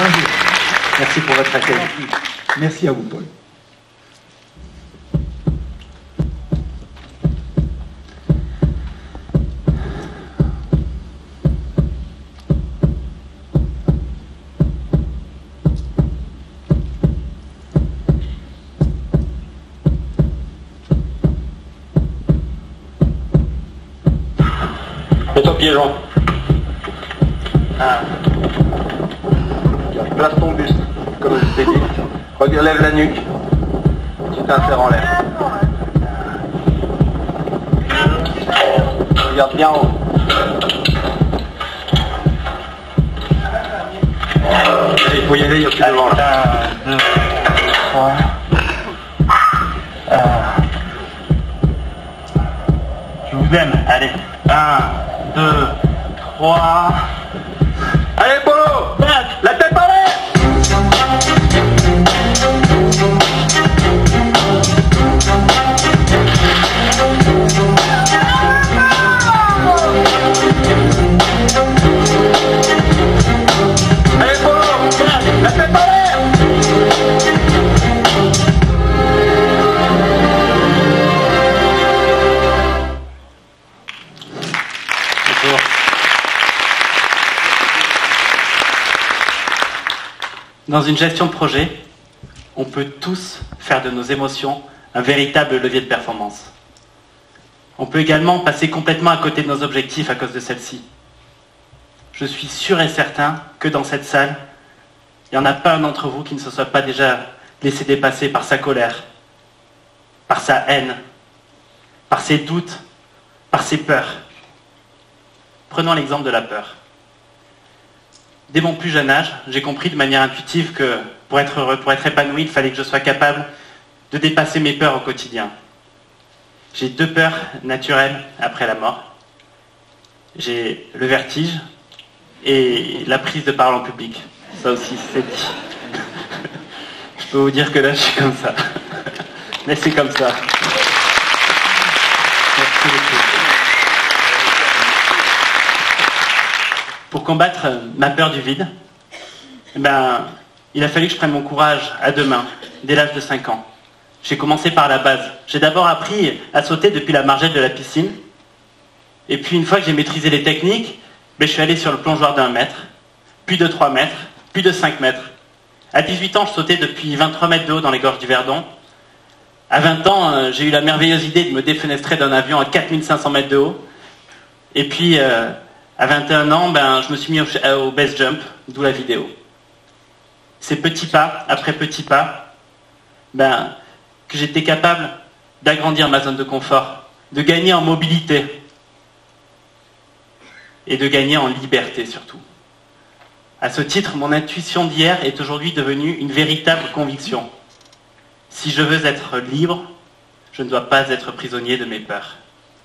Bravo. Merci pour votre accueil. Merci à vous, Paul. Mets-toi piégeant. Place ton buste, comme je t'ai dit. Relève la nuque. Tu t'insères en l'air. Regarde bien en haut. Il faut y aller, il n'y a plus de vent là. 1, 2, 3. Je vous aime. Allez. 1, 2, 3. Allez Polo, la tête en l'air. Allez Polo, la tête en l'air. Dans une gestion de projet, on peut tous faire de nos émotions un véritable levier de performance. On peut également passer complètement à côté de nos objectifs à cause de celle-ci. Je suis sûr et certain que dans cette salle, il n'y en a pas un d'entre vous qui ne se soit pas déjà laissé dépasser par sa colère, par sa haine, par ses doutes, par ses peurs. Prenons l'exemple de la peur. Dès mon plus jeune âge, j'ai compris de manière intuitive que pour être heureux, pour être épanoui, il fallait que je sois capable de dépasser mes peurs au quotidien. J'ai deux peurs naturelles après la mort. J'ai le vertige et la prise de parole en public. Ça aussi, c'est dit. Je peux vous dire que là, je suis comme ça. Mais c'est comme ça. Merci beaucoup. Pour combattre ma peur du vide, il a fallu que je prenne mon courage à deux mains, dès l'âge de 5 ans. J'ai commencé par la base. J'ai d'abord appris à sauter depuis la margelle de la piscine. Et puis une fois que j'ai maîtrisé les techniques, je suis allé sur le plongeoir d'1 mètre, puis de 3 mètres, puis de 5 mètres. À 18 ans, je sautais depuis 23 mètres de haut dans les gorges du Verdon. À 20 ans, j'ai eu la merveilleuse idée de me défenestrer d'un avion à 4500 mètres de haut. Et puis, à 21 ans, je me suis mis au base jump, d'où la vidéo. Ces petits pas, après petits pas, que j'étais capable d'agrandir ma zone de confort, de gagner en mobilité et de gagner en liberté surtout. À ce titre, mon intuition d'hier est aujourd'hui devenue une véritable conviction. Si je veux être libre, je ne dois pas être prisonnier de mes peurs.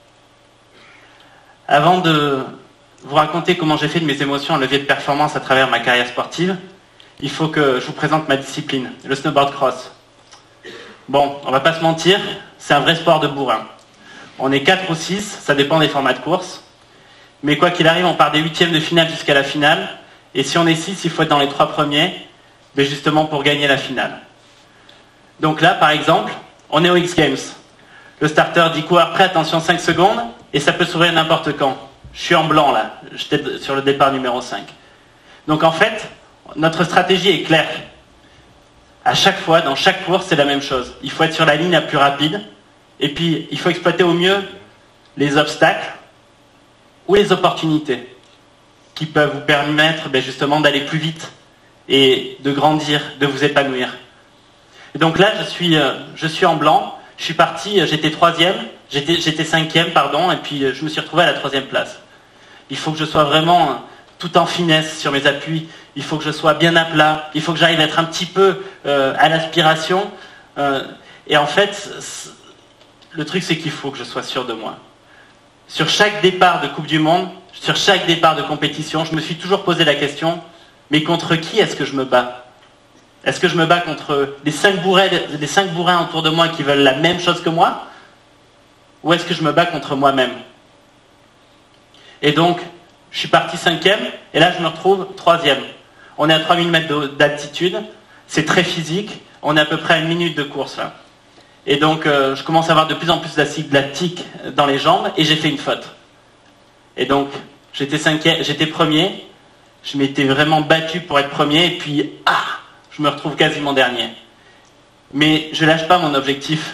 Avant de vous raconter comment j'ai fait de mes émotions un levier de performance à travers ma carrière sportive, il faut que je vous présente ma discipline, le snowboard cross. Bon, on va pas se mentir, c'est un vrai sport de bourrin. On est 4 ou 6, ça dépend des formats de course. Mais quoi qu'il arrive, on part des 8e de finale jusqu'à la finale. Et si on est 6, il faut être dans les 3 premiers, justement pour gagner la finale. Donc là, par exemple, on est au X Games. Le starter dit coureur prêt, attention 5 secondes, et ça peut s'ouvrir n'importe quand. Je suis en blanc là, j'étais sur le départ numéro 5. Donc en fait, notre stratégie est claire. À chaque fois, dans chaque course, c'est la même chose. Il faut être sur la ligne la plus rapide, et puis il faut exploiter au mieux les obstacles ou les opportunités qui peuvent vous permettre justement d'aller plus vite et de grandir, de vous épanouir. Et donc là, je suis en blanc, je suis parti, j'étais 3e, j'étais 5e, pardon, et puis je me suis retrouvé à la 3e place. Il faut que je sois vraiment tout en finesse sur mes appuis, il faut que je sois bien à plat, il faut que j'arrive à être un petit peu à l'aspiration. Et en fait, le truc c'est qu'il faut que je sois sûr de moi. Sur chaque départ de Coupe du Monde, sur chaque départ de compétition, je me suis toujours posé la question, mais contre qui est-ce que je me bats ? Est-ce que je me bats contre les 5 bourrins autour de moi qui veulent la même chose que moi ? Ou est-ce que je me bats contre moi-même ? Et donc, je suis parti 5e, et là je me retrouve 3e. On est à 3000 mètres d'altitude, c'est très physique, on est à peu près à 1 minute de course là. Et donc je commence à avoir de plus en plus d'acide lactique dans les jambes et j'ai fait une faute. Et donc j'étais premier, je m'étais vraiment battu pour être premier et puis je me retrouve quasiment dernier. Mais je lâche pas mon objectif.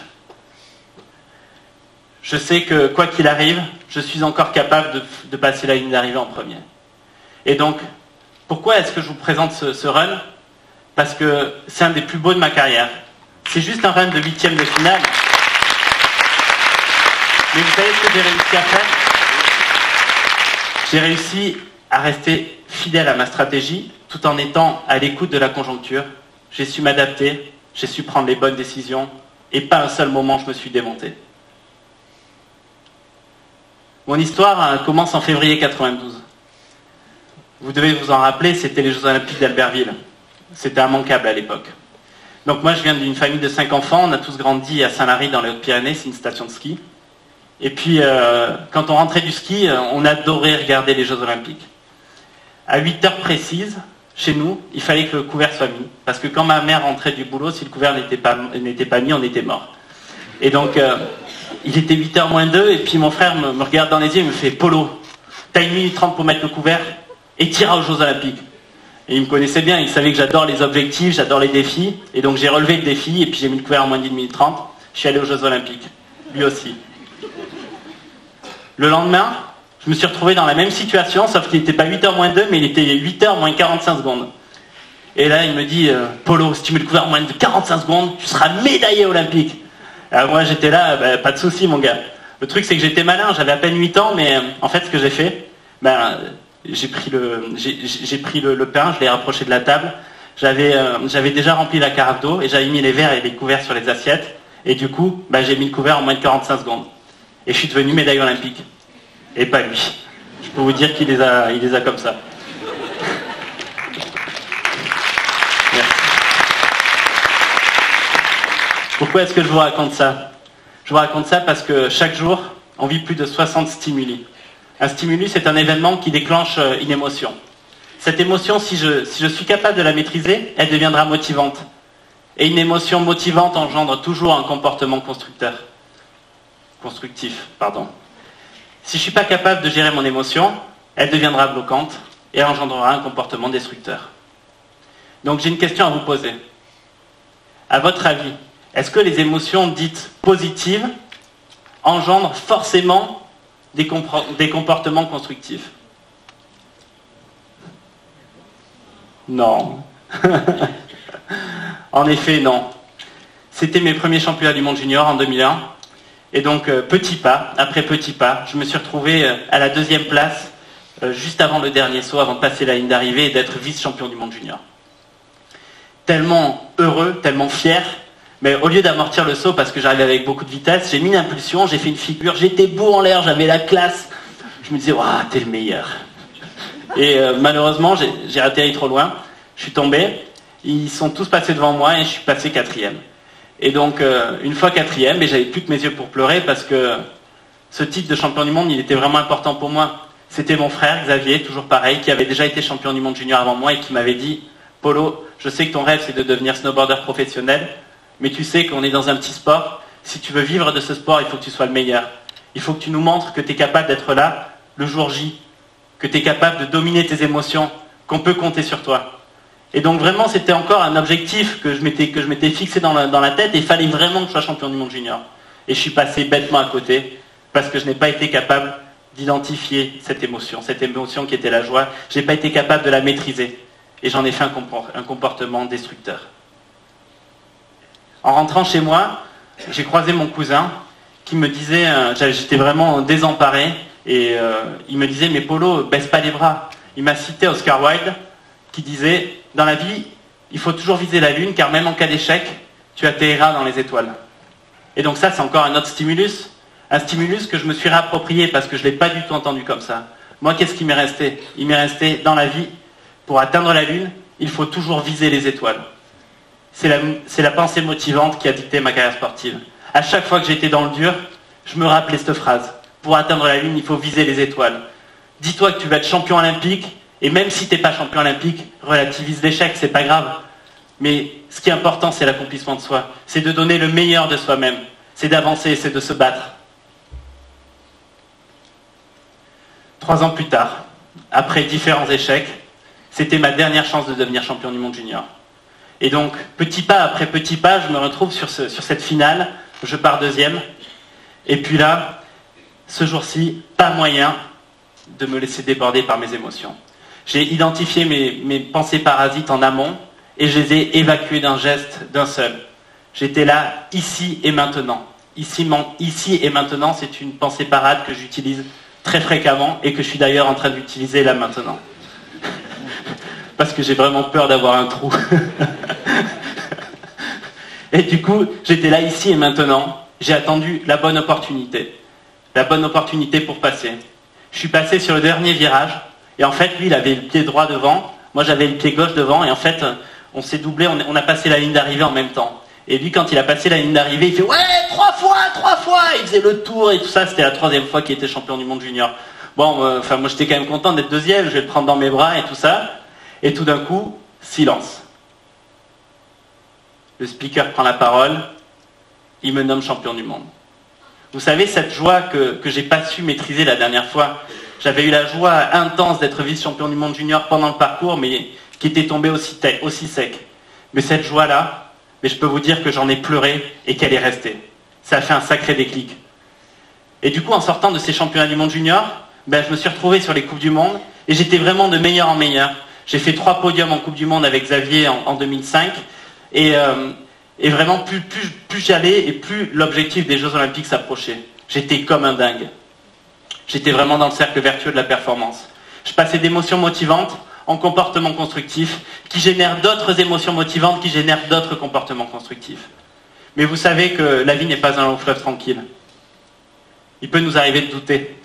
Je sais que quoi qu'il arrive, je suis encore capable de passer la ligne d'arrivée en premier. Et donc, pourquoi est-ce que je vous présente ce run? Parce que c'est un des plus beaux de ma carrière. C'est juste un run de 8e de finale. Mais vous savez ce que j'ai réussi à faire? J'ai réussi à rester fidèle à ma stratégie tout en étant à l'écoute de la conjoncture. J'ai su m'adapter, j'ai su prendre les bonnes décisions et pas un seul moment je me suis démonté. Mon histoire commence en février 92. Vous devez vous en rappeler, c'était les Jeux Olympiques d'Albertville. C'était immanquable à l'époque. Donc moi je viens d'une famille de 5 enfants, on a tous grandi à Saint-Lary dans les Hautes-Pyrénées, c'est une station de ski. Et puis quand on rentrait du ski, on adorait regarder les Jeux Olympiques. À 8 heures précises, chez nous, il fallait que le couvert soit mis. Parce que quand ma mère rentrait du boulot, si le couvert n'était pas mis, on était mort. Et donc il était 8h moins 2 et puis mon frère me regarde dans les yeux et me fait « Polo, t'as 1 minute 30 pour mettre le couvert et t'iras aux Jeux Olympiques ». Et il me connaissait bien, il savait que j'adore les objectifs, j'adore les défis. Et donc j'ai relevé le défi et puis j'ai mis le couvert en moins d'1 minute 30. Je suis allé aux Jeux Olympiques. Lui aussi. Le lendemain, je me suis retrouvé dans la même situation, sauf qu'il n'était pas 8h moins 2, mais il était 8h moins 45 secondes. Et là, il me dit « Polo, si tu mets le couvert en moins de 45 secondes, tu seras médaillé olympique ». Alors moi j'étais là, pas de souci mon gars. Le truc c'est que j'étais malin, j'avais à peine 8 ans, mais en fait ce que j'ai fait, j'ai pris le pain, je l'ai rapproché de la table, j'avais déjà rempli la carafe d'eau et j'avais mis les verres et les couverts sur les assiettes, et du coup j'ai mis le couvert en moins de 45 secondes. Et je suis devenu médaille olympique. Et pas lui. Je peux vous dire qu'il les a comme ça. Pourquoi est-ce que je vous raconte ça? Je vous raconte ça parce que chaque jour, on vit plus de 60 stimuli. Un stimulus, c'est un événement qui déclenche une émotion. Cette émotion, si je suis capable de la maîtriser, elle deviendra motivante. Et une émotion motivante engendre toujours un comportement constructif. Si je ne suis pas capable de gérer mon émotion, elle deviendra bloquante et engendrera un comportement destructeur. Donc j'ai une question à vous poser. À votre avis, est-ce que les émotions dites positives engendrent forcément des comportements constructifs? Non. En effet, non. C'était mes premiers championnats du monde junior en 2001. Et donc, petit pas, après petit pas, je me suis retrouvé à la 2e place, juste avant le dernier saut, avant de passer la ligne d'arrivée et d'être vice-champion du monde junior. Tellement heureux, tellement fier. Mais au lieu d'amortir le saut parce que j'arrivais avec beaucoup de vitesse, j'ai mis une impulsion, j'ai fait une figure, j'étais beau en l'air, j'avais la classe. Je me disais, waouh, t'es le meilleur. Et malheureusement, j'ai atterri trop loin, je suis tombé, ils sont tous passés devant moi et je suis passé 4e. Et donc, une fois 4e, j'avais plus que mes yeux pour pleurer parce que ce titre de champion du monde, il était vraiment important pour moi. C'était mon frère, Xavier, toujours pareil, qui avait déjà été champion du monde junior avant moi et qui m'avait dit, Polo, je sais que ton rêve c'est de devenir snowboarder professionnel, mais tu sais qu'on est dans un petit sport. Si tu veux vivre de ce sport, il faut que tu sois le meilleur. Il faut que tu nous montres que tu es capable d'être là le jour J, que tu es capable de dominer tes émotions, qu'on peut compter sur toi. Et donc vraiment, c'était encore un objectif que je m'étais fixé dans la tête et il fallait vraiment que je sois champion du monde junior. Et je suis passé bêtement à côté parce que je n'ai pas été capable d'identifier cette émotion qui était la joie. Je n'ai pas été capable de la maîtriser et j'en ai fait un comportement destructeur. En rentrant chez moi, j'ai croisé mon cousin qui me disait, j'étais vraiment désemparé, et il me disait, mais Polo, baisse pas les bras. Il m'a cité Oscar Wilde, qui disait, dans la vie, il faut toujours viser la lune, car même en cas d'échec, tu atterriras dans les étoiles. Et donc ça, c'est encore un autre stimulus, un stimulus que je me suis réapproprié, parce que je ne l'ai pas du tout entendu comme ça. Moi, qu'est-ce qui m'est resté? Il m'est resté, dans la vie, pour atteindre la lune, il faut toujours viser les étoiles. C'est la pensée motivante qui a dicté ma carrière sportive. À chaque fois que j'étais dans le dur, je me rappelais cette phrase. Pour atteindre la lune, il faut viser les étoiles. Dis-toi que tu vas être champion olympique Et même si t'es pas champion olympique, relativise l'échec, c'est pas grave. Mais ce qui est important, c'est l'accomplissement de soi. C'est de donner le meilleur de soi-même. C'est d'avancer, c'est de se battre. 3 ans plus tard, après différents échecs, c'était ma dernière chance de devenir champion du monde junior. Et donc, petit pas après petit pas, je me retrouve sur cette finale. Je pars deuxième. Et puis là, ce jour-ci, pas moyen de me laisser déborder par mes émotions. J'ai identifié mes pensées parasites en amont et je les ai évacuées d'un geste, d'un seul. J'étais là, ici et maintenant. Ici et maintenant, c'est une pensée parade que j'utilise très fréquemment et que je suis d'ailleurs en train d'utiliser là maintenant. Parce que j'ai vraiment peur d'avoir un trou. Et du coup, j'étais là, ici et maintenant. J'ai attendu la bonne opportunité. La bonne opportunité pour passer. Je suis passé sur le dernier virage. Et en fait, lui, il avait le pied droit devant. Moi, j'avais le pied gauche devant. Et en fait, on s'est doublé. On a passé la ligne d'arrivée en même temps. Et lui, quand il a passé la ligne d'arrivée, il fait « Ouais, 3 fois !» Il faisait le tour et tout ça. C'était la 3e fois qu'il était champion du monde junior. Bon, moi, j'étais quand même content d'être deuxième. Je vais le prendre dans mes bras et tout ça. Et tout d'un coup, silence. Le speaker prend la parole. Il me nomme champion du monde. Vous savez, cette joie que j'ai pas su maîtriser la dernière fois. J'avais eu la joie intense d'être vice-champion du monde junior pendant le parcours, mais qui était tombé aussi sec. Mais cette joie-là, mais je peux vous dire que j'en ai pleuré et qu'elle est restée. Ça a fait un sacré déclic. Et du coup, en sortant de ces championnats du monde junior, je me suis retrouvé sur les Coupes du Monde et j'étais vraiment de meilleur en meilleur. J'ai fait 3 podiums en Coupe du Monde avec Xavier en 2005 et vraiment plus j'allais et plus l'objectif des Jeux Olympiques s'approchait. J'étais comme un dingue. J'étais vraiment dans le cercle vertueux de la performance. Je passais d'émotions motivantes en comportements constructifs qui génèrent d'autres émotions motivantes qui génèrent d'autres comportements constructifs. Mais vous savez que la vie n'est pas un long fleuve tranquille. Il peut nous arriver de douter.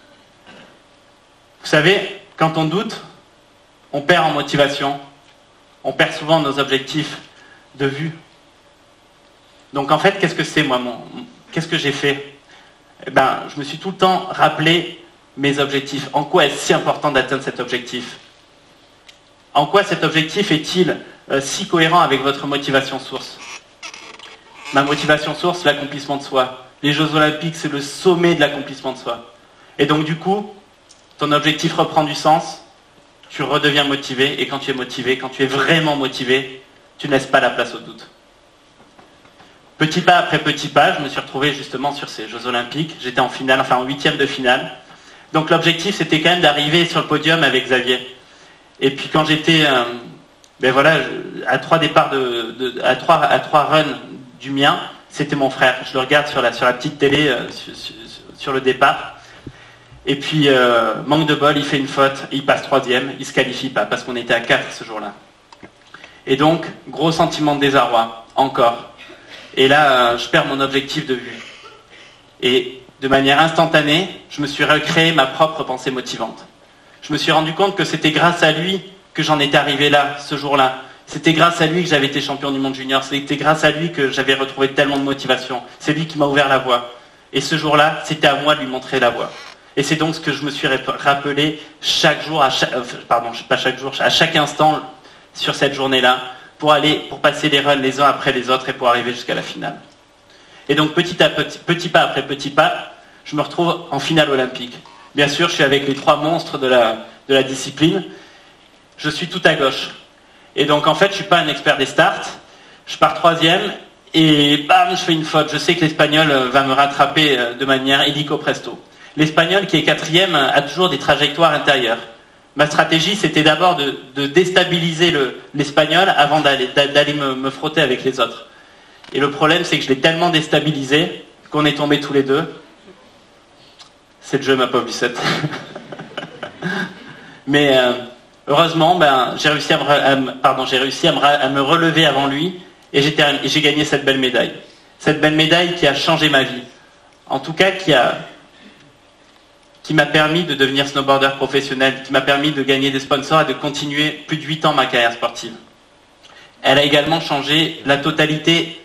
Vous savez, quand on doute, on perd en motivation, on perd souvent nos objectifs de vue. Donc en fait, qu'est-ce que c'est moi qu'est-ce que j'ai fait ? Je me suis tout le temps rappelé mes objectifs. En quoi est-ce si important d'atteindre cet objectif ? En quoi cet objectif est-il si cohérent avec votre motivation source ? Ma motivation source, l'accomplissement de soi. Les Jeux Olympiques, c'est le sommet de l'accomplissement de soi. Et donc du coup, ton objectif reprend du sens, tu redeviens motivé, et quand tu es motivé, quand tu es vraiment motivé, tu ne laisses pas la place au doute. Petit pas après petit pas, je me suis retrouvé justement sur ces Jeux Olympiques. J'étais en finale, enfin en 8e de finale. Donc l'objectif, c'était quand même d'arriver sur le podium avec Xavier. Et puis quand j'étais, à 3 départs à 3 runs du mien, c'était mon frère. Je le regarde sur la petite télé, sur le départ. Et puis, manque de bol, il fait une faute, il passe 3e, il se qualifie pas, parce qu'on était à 4 ce jour-là. Et donc, gros sentiment de désarroi, encore. Et là, je perds mon objectif de vue. Et de manière instantanée, je me suis recréé ma propre pensée motivante. Je me suis rendu compte que c'était grâce à lui que j'en étais arrivé là, ce jour-là. C'était grâce à lui que j'avais été champion du monde junior. C'était grâce à lui que j'avais retrouvé tellement de motivation. C'est lui qui m'a ouvert la voie. Et ce jour-là, c'était à moi de lui montrer la voie. Et c'est donc ce que je me suis rappelé chaque jour, à chaque instant sur cette journée-là, pour passer les runs les uns après les autres et pour arriver jusqu'à la finale. Et donc petit pas après petit pas, je me retrouve en finale olympique. Bien sûr, je suis avec les 3 monstres de la discipline. Je suis tout à gauche. Et donc en fait, je suis pas un expert des starts. Je pars 3e et bam, je fais une faute. Je sais que l'Espagnol va me rattraper de manière illico presto. L'Espagnol qui est 4e a toujours des trajectoires intérieures. Ma stratégie, c'était d'abord de déstabiliser l'Espagnol avant d'aller me frotter avec les autres. Et le problème, c'est que je l'ai tellement déstabilisé qu'on est tombés tous les deux. C'est le jeu, ma pauvre Lucette. Mais heureusement, j'ai réussi à me relever avant lui et j'ai gagné cette belle médaille. Cette belle médaille qui a changé ma vie. En tout cas, qui m'a permis de devenir snowboarder professionnel, qui m'a permis de gagner des sponsors et de continuer plus de 8 ans ma carrière sportive. Elle a également changé la totalité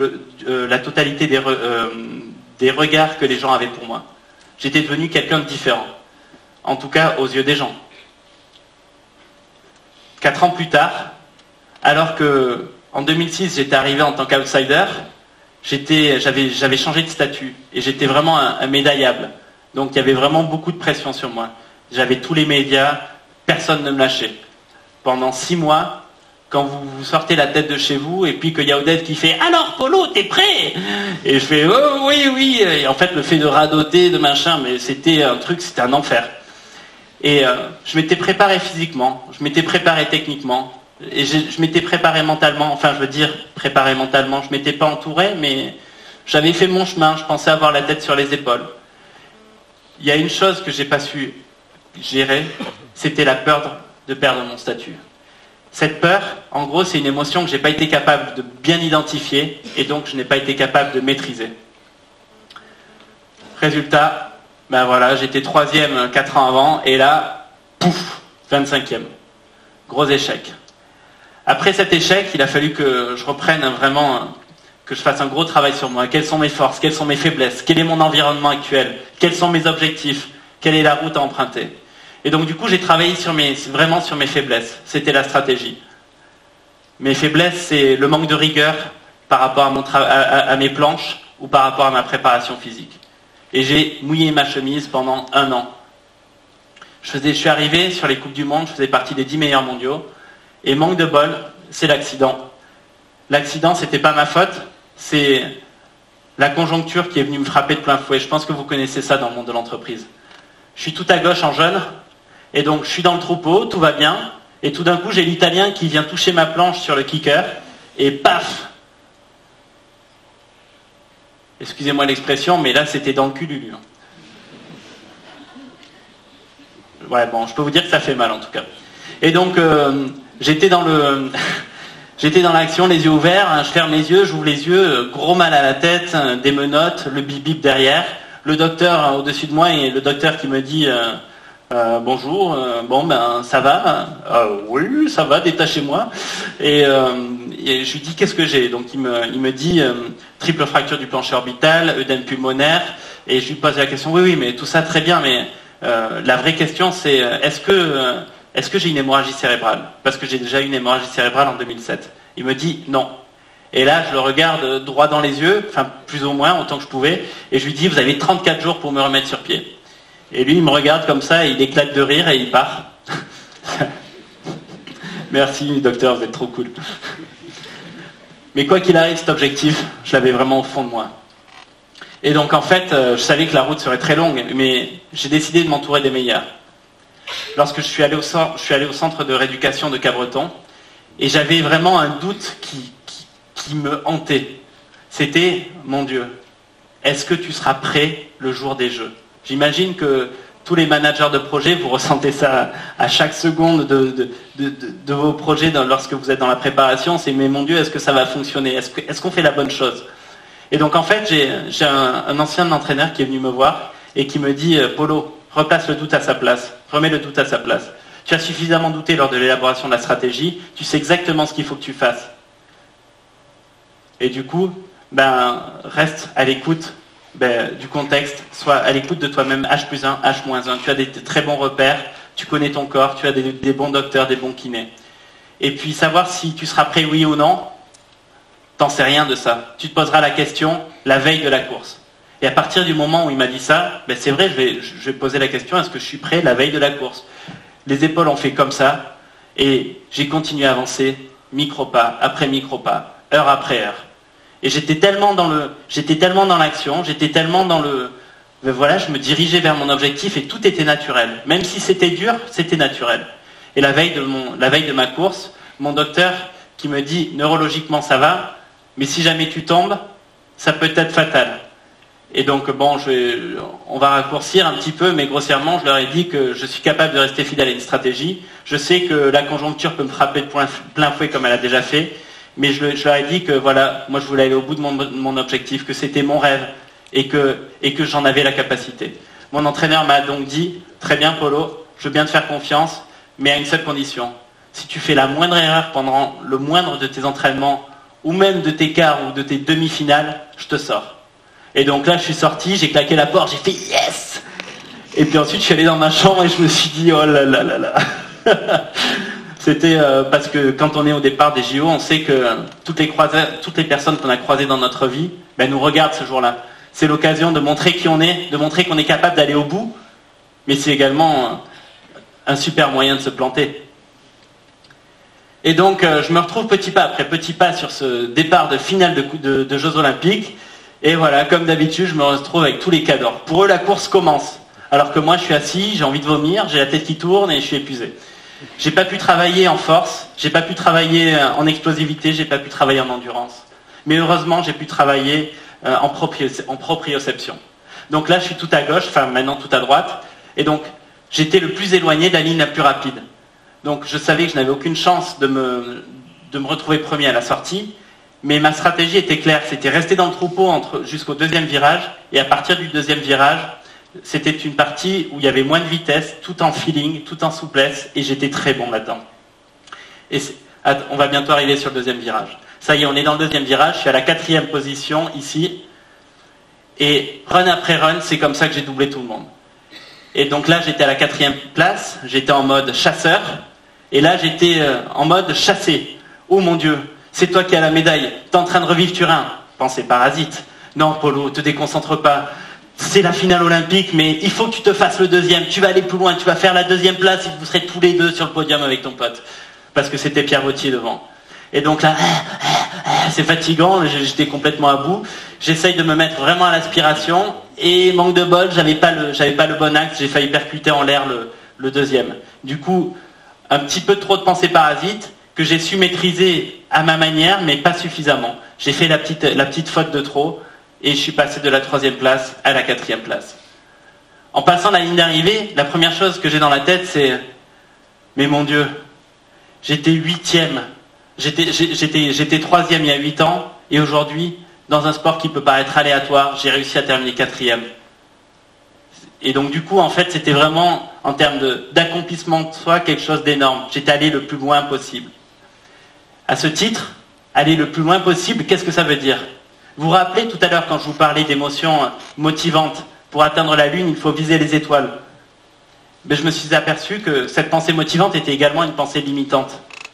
des regards que les gens avaient pour moi. J'étais devenu quelqu'un de différent, en tout cas aux yeux des gens. 4 ans plus tard, alors que en 2006 j'étais arrivé en tant qu'outsider, j'avais changé de statut et j'étais vraiment un médaillable. Donc il y avait vraiment beaucoup de pression sur moi. J'avais tous les médias, personne ne me lâchait. Pendant 6 mois, quand vous sortez la tête de chez vous et puis qu'il y a Odette qui fait « Alors Polo, t'es prêt ?» Et je fais « Oh oui, oui !» Et en fait le fait de radoter, de machin, mais c'était un enfer. Et je m'étais préparé physiquement, je m'étais préparé techniquement, et je m'étais préparé mentalement, enfin je veux dire préparé mentalement, je m'étais pas entouré, mais j'avais fait mon chemin, je pensais avoir la tête sur les épaules. Il y a une chose que j'ai pas su gérer, c'était la peur de perdre mon statut. Cette peur, en gros, c'est une émotion que j'ai pas été capable de bien identifier, et donc je n'ai pas été capable de maîtriser. Résultat, ben voilà, j'étais 3e 4 ans avant, et là, pouf, 25e. Gros échec. Après cet échec, il a fallu que je reprenne que je fasse un gros travail sur moi. Quelles sont mes forces, quelles sont mes faiblesses, quel est mon environnement actuel, quels sont mes objectifs, quelle est la route à emprunter. Et donc du coup, j'ai travaillé vraiment sur mes faiblesses. C'était la stratégie. Mes faiblesses, c'est le manque de rigueur par rapport à mes planches ou par rapport à ma préparation physique. Et j'ai mouillé ma chemise pendant 1 an. Je suis arrivé sur les Coupes du Monde, je faisais partie des 10 meilleurs mondiaux. Et manque de bol, c'est l'accident. L'accident, c'était pas ma faute, c'est la conjoncture qui est venue me frapper de plein fouet. Je pense que vous connaissez ça dans le monde de l'entreprise. Je suis tout à gauche en jeune, et donc je suis dans le troupeau, tout va bien, et tout d'un coup j'ai l'Italien qui vient toucher ma planche sur le kicker, et paf! Excusez-moi l'expression, mais là c'était dans le cul Lulu. Ouais, bon, je peux vous dire que ça fait mal en tout cas. Et donc, j'étais dans l'action, les yeux ouverts, hein, je ferme les yeux, j'ouvre les yeux, gros mal à la tête, des menottes, le bip-bip derrière, le docteur au-dessus de moi et le docteur qui me dit bonjour, bon ben ça va, oui ça va, détachez-moi. Et je lui dis qu'est-ce que j'ai, donc il me dit triple fracture du plancher orbital, œdème pulmonaire, et je lui pose la question oui mais tout ça très bien, mais la vraie question c'est est-ce que j'ai une hémorragie cérébrale? Parce que j'ai déjà eu une hémorragie cérébrale en 2007. Il me dit non. Et là, je le regarde droit dans les yeux, enfin plus ou moins, autant que je pouvais, et je lui dis, vous avez 34 jours pour me remettre sur pied. Et lui, il me regarde comme ça, et il éclate de rire, et il part. Merci, docteur, vous êtes trop cool. Mais quoi qu'il arrive, cet objectif, je l'avais vraiment au fond de moi. Et donc, en fait, je savais que la route serait très longue, mais j'ai décidé de m'entourer des meilleurs. Lorsque je suis allé au centre de rééducation de Cabreton, et j'avais vraiment un doute qui me hantait. C'était, mon Dieu, est-ce que tu seras prêt le jour des Jeux? J'imagine que tous les managers de projet, vous ressentez ça à chaque seconde de vos projets lorsque vous êtes dans la préparation, c'est mais mon Dieu, est-ce que ça va fonctionner? Est-ce qu'on fait la bonne chose? Et donc en fait, j'ai un ancien entraîneur qui est venu me voir et qui me dit Polo, replace le doute à sa place, remets le doute à sa place. Tu as suffisamment douté lors de l'élaboration de la stratégie, tu sais exactement ce qu'il faut que tu fasses. Et du coup, reste à l'écoute du contexte, sois à l'écoute de toi-même, H+1, H-1. Tu as des très bons repères, tu connais ton corps, tu as des bons docteurs, des bons kinés. Et puis savoir si tu seras prêt oui ou non, t'en sais rien de ça. Tu te poseras la question la veille de la course. Et à partir du moment où il m'a dit ça, c'est vrai, je vais poser la question, est-ce que je suis prêt la veille de la course? Les épaules ont fait comme ça, et j'ai continué à avancer, micro-pas après micro-pas, heure après heure. Et j'étais tellement dans l'action, j'étais tellement dans voilà, je me dirigeais vers mon objectif et tout était naturel. Même si c'était dur, c'était naturel. Et la veille de ma course, mon docteur qui me dit, neurologiquement ça va, mais si jamais tu tombes, ça peut être fatal. Et donc, bon, on va raccourcir un petit peu, mais grossièrement, je leur ai dit que je suis capable de rester fidèle à une stratégie. Je sais que la conjoncture peut me frapper de plein fouet comme elle a déjà fait, mais je leur ai dit que voilà, moi je voulais aller au bout de mon objectif, que c'était mon rêve et que j'en avais la capacité. Mon entraîneur m'a donc dit, très bien Polo, je veux bien te faire confiance, mais à une seule condition. Si tu fais la moindre erreur pendant le moindre de tes entraînements, ou même de tes quarts ou de tes demi-finales, je te sors. Et donc là, je suis sorti, j'ai claqué la porte, j'ai fait yes! Et puis ensuite, je suis allé dans ma chambre et je me suis dit, oh là là là là. C'était parce que quand on est au départ des JO, on sait que toutes les personnes qu'on a croisées dans notre vie nous regardent ce jour-là. C'est l'occasion de montrer qui on est, de montrer qu'on est capable d'aller au bout, mais c'est également un super moyen de se planter. Et donc, je me retrouve petit pas après petit pas sur ce départ de finale de Jeux Olympiques. Et voilà, comme d'habitude, je me retrouve avec tous les cadors. Pour eux, la course commence. Alors que moi, je suis assis, j'ai envie de vomir, j'ai la tête qui tourne et je suis épuisé. J'ai pas pu travailler en force, j'ai pas pu travailler en explosivité, j'ai pas pu travailler en endurance. Mais heureusement, j'ai pu travailler en proprioception. Donc là, je suis tout à gauche, enfin maintenant tout à droite. Et donc, j'étais le plus éloigné de la ligne la plus rapide. Donc, je savais que je n'avais aucune chance de me retrouver premier à la sortie. Mais ma stratégie était claire, c'était rester dans le troupeau jusqu'au deuxième virage. Et à partir du deuxième virage, c'était une partie où il y avait moins de vitesse, tout en feeling, tout en souplesse. Et j'étais très bon là-dedans. Et on va bientôt arriver sur le deuxième virage. Ça y est, on est dans le deuxième virage, je suis à la 4e position, ici. Et run après run, c'est comme ça que j'ai doublé tout le monde. Et donc là, j'étais à la 4e place, j'étais en mode chasseur. Et là, j'étais en mode chassé. Oh mon Dieu, c'est toi qui as la médaille, t'es en train de revivre Turin. Pensée parasite. Non, Polo, te déconcentre pas. C'est la finale olympique, mais il faut que tu te fasses le deuxième. Tu vas aller plus loin, tu vas faire la 2e place et vous serez tous les deux sur le podium avec ton pote. Parce que c'était Pierre Vautier devant. Et donc là, c'est fatigant, j'étais complètement à bout. J'essaye de me mettre vraiment à l'aspiration. Et manque de bol, j'avais pas le bon axe, j'ai failli percuter en l'air le deuxième. Du coup, un petit peu trop de pensée parasite que j'ai su maîtriser à ma manière, mais pas suffisamment. J'ai fait la petite faute de trop et je suis passé de la 3e place à la 4e place. En passant la ligne d'arrivée, la première chose que j'ai dans la tête, c'est « Mais mon Dieu, j'étais 8e, j'étais 3e il y a 8 ans et aujourd'hui, dans un sport qui peut paraître aléatoire, j'ai réussi à terminer 4e. » Et donc du coup, en fait, c'était vraiment, en termes d'accomplissement de soi, quelque chose d'énorme. J'étais allé le plus loin possible. À ce titre, aller le plus loin possible, qu'est-ce que ça veut dire? Vous vous rappelez tout à l'heure quand je vous parlais d'émotions motivantes? Pour atteindre la Lune, il faut viser les étoiles. Mais je me suis aperçu que cette pensée motivante était également une pensée limitante.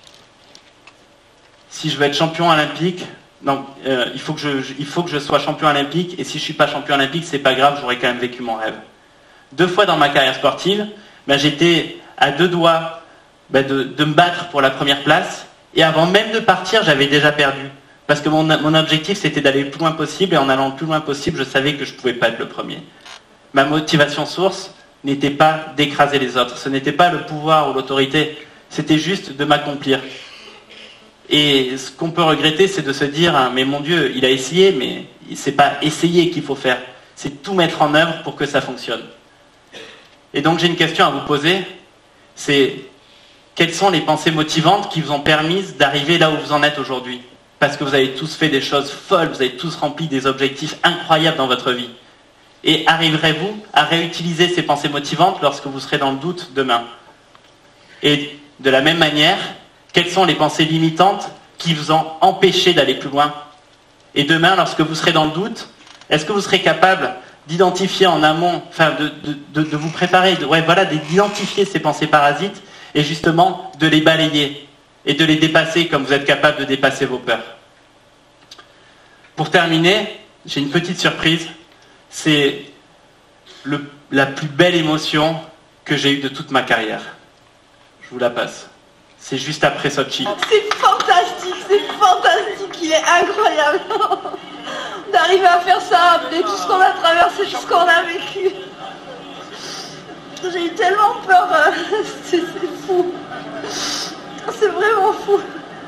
Si je veux être champion olympique, il faut que je sois champion olympique, et si je ne suis pas champion olympique, c'est pas grave, j'aurais quand même vécu mon rêve. 2 fois dans ma carrière sportive, j'étais à 2 doigts de me battre pour la première place, et avant même de partir, j'avais déjà perdu. Parce que mon objectif, c'était d'aller le plus loin possible, et en allant le plus loin possible, je savais que je ne pouvais pas être le premier. Ma motivation source n'était pas d'écraser les autres, ce n'était pas le pouvoir ou l'autorité, c'était juste de m'accomplir. Et ce qu'on peut regretter, c'est de se dire, mais mon Dieu, il a essayé, mais c'est pas essayer qu'il faut faire, c'est tout mettre en œuvre pour que ça fonctionne. Et donc j'ai une question à vous poser, c'est quelles sont les pensées motivantes qui vous ont permis d'arriver là où vous en êtes aujourd'hui? Parce que vous avez tous fait des choses folles, vous avez tous rempli des objectifs incroyables dans votre vie. Et arriverez-vous à réutiliser ces pensées motivantes lorsque vous serez dans le doute demain? Et de la même manière, quelles sont les pensées limitantes qui vous ont empêché d'aller plus loin? Et demain, lorsque vous serez dans le doute, est-ce que vous serez capable d'identifier en amont, de vous préparer, d'identifier ces pensées parasites et justement de les balayer et de les dépasser comme vous êtes capable de dépasser vos peurs? Pour terminer, j'ai une petite surprise. C'est la plus belle émotion que j'ai eue de toute ma carrière. Je vous la passe. C'est juste après Sochi. C'est fantastique, il est incroyable. D'arriver à faire ça, après tout ce qu'on a traversé, tout ce qu'on a vécu. J'ai eu tellement peur, c'est fou. C'est vraiment fou.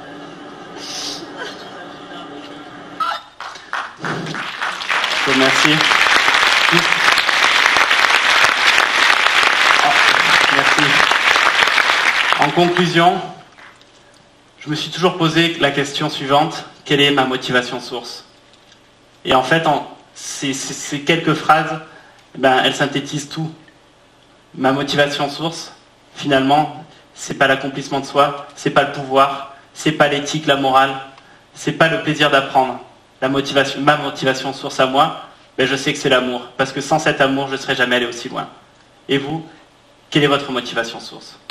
Je vous remercie. Merci. En conclusion, je me suis toujours posé la question suivante, quelle est ma motivation source? Et en fait, ces quelques phrases, elles synthétisent tout. Ma motivation source, finalement, c'est pas l'accomplissement de soi, c'est pas le pouvoir, c'est pas l'éthique, la morale, c'est pas le plaisir d'apprendre. Ma motivation source à moi, je sais que c'est l'amour, parce que sans cet amour, je ne serais jamais allé aussi loin. Et vous, quelle est votre motivation source?